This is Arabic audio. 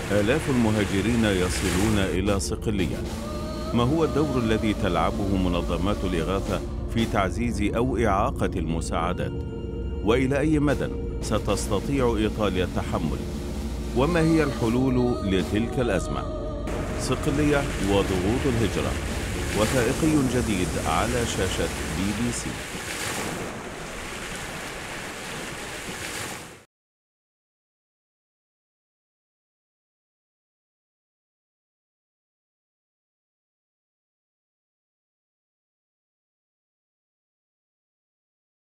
آلاف المهاجرين يصلون إلى صقلية. ما هو الدور الذي تلعبه منظمات الإغاثة في تعزيز أو إعاقة المساعدات؟ وإلى أي مدى ستستطيع إيطاليا التحمل؟ وما هي الحلول لتلك الأزمة؟ صقلية وضغوط الهجرة، وثائقي جديد على شاشة BBC.